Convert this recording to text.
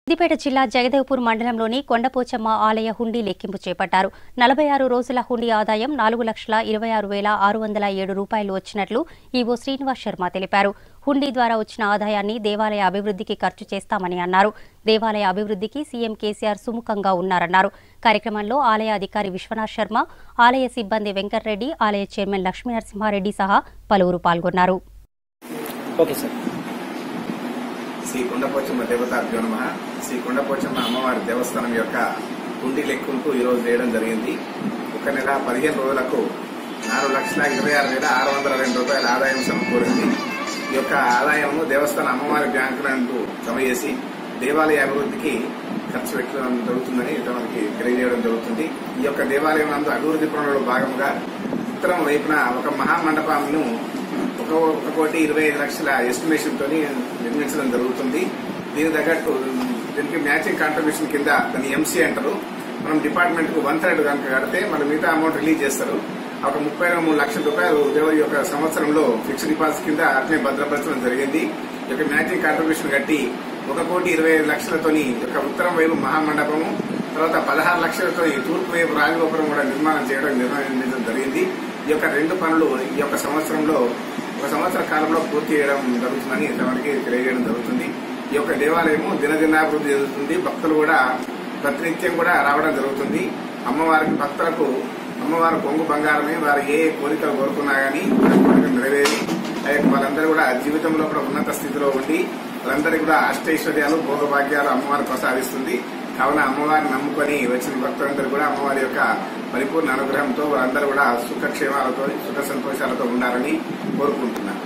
సిద్దిపేట జిల్లా జగదేవ్పూర్ మండలంలోని కొండపోచమ్మ ఆలయ హుండీ లెక్కింపు చేపట్టారు. 46 రోజుల హుండీ ఆదాయం 4,26,607 రూపాయలు వచ్చినట్లు ఈవో శ్రీనివాస్ శర్మ తెలిపారు. హుండీ ద్వారా వచ్చిన ఆదాయాన్ని దేవాలయ అభివృద్ధికి ఖర్చు చేస్తామని అన్నారు. దేవాలయ అభివృద్ధికి సీఎం కేసీఆర్ సుముఖంగా ఉన్నారన్నారు. కార్యక్రమంలో ఆలయ అధికారి విశ్వనాథ్ శర్మ, ఆలయ సిబ్బంది వెంకటరెడ్డి, ఆలయ చైర్మన్ లక్ష్మీనరసింహారెడ్డి సహా పలువురు పాల్గొన్నారు. శ్రీ కొండపోచమ్మ దేవతాభ్యో నమః. శ్రీ కొండపోచమ్మ అమ్మవారి దేవస్థానం యొక్క హుండీ లెక్కింపు ఈరోజు చేయడం జరిగింది. ఒక నెల 15 రోజులకు 4,26,602 రూపాయల ఆదాయం సమకూరింది. ఈ యొక్క ఆదాయము దేవస్థాన అమ్మవారి బ్యాంకులకు జమ చేసి దేవాలయ అభివృద్ధికి ఖర్చు పెట్టడం జరుగుతుందని మనకి తెలియజేయడం జరుగుతుంది. ఈ యొక్క దేవాలయం నందు అభివృద్ధి పనులలో భాగంగా ఉత్తరం వైపున ఒక మహామండపాలను 1,25,00,000 ఎస్టిమేషన్ తోని నిర్మించడం జరుగుతుంది. దీని తగ్గట్టు దీనికి మ్యాచింగ్ కాంట్రిబ్యూషన్ కింద దాన్ని ఎంసీ అంటారు. మనం డిపార్ట్మెంట్ కు 1/3 కనుక కడితే మన మిగతా అమౌంట్ రిలీజ్ చేస్తారు. ఒక 33 లక్షల రూపాయలు దేవుడి యొక్క సంవత్సరంలో ఫిక్స్డ్ డిపాజిట్ కింద అట్లే భద్రపరచడం జరిగింది. ఈ యొక్క మ్యాచింగ్ కాంట్రిబ్యూషన్ కట్టి 1,25,00,000తోని యొక్క ఉత్తరం వైపు మహామండపము, తర్వాత 16 లక్షలతో తూర్పు వైపు రాజగోపురం కూడా నిర్మాణం నిర్ణయించడం జరిగింది. ఈ యొక్క 2 పనులు ఈ యొక్క సంవత్సరంలో ఒక సంవత్సర కాలంలో పూర్తి చేయడం జరుగుతుందని మనకి తెలియజేయడం జరుగుతుంది. ఈ యొక్క దేవాలయము దినదినాభివృద్ధి జరుగుతుంది. భక్తులు కూడా ప్రతినిత్యం కూడా రావడం జరుగుతుంది. అమ్మవారికి భక్తులకు అమ్మవారు కొంగు బంగారమే. వారు ఏ కోరికలు కోరుకున్నా గానీ కోరికలు నెరవేరి వాళ్ళందరూ కూడా జీవితంలో కూడా ఉన్నత స్థితిలో ఉండి వాళ్ళందరికీ కూడా అష్టైశ్వర్యాలు భోగభాగ్యాలు అమ్మవారు ప్రసాదిస్తుంది. కావున అమ్మవారిని నమ్ముకొని వచ్చిన భక్తులందరూ కూడా అమ్మవారి యొక్క పరిపూర్ణ అనుగ్రహంతో వారందరూ కూడా సుఖక్షేమాలతో సుఖ సంతోషాలతో ఉండాలని కోరుకుంటున్నారు.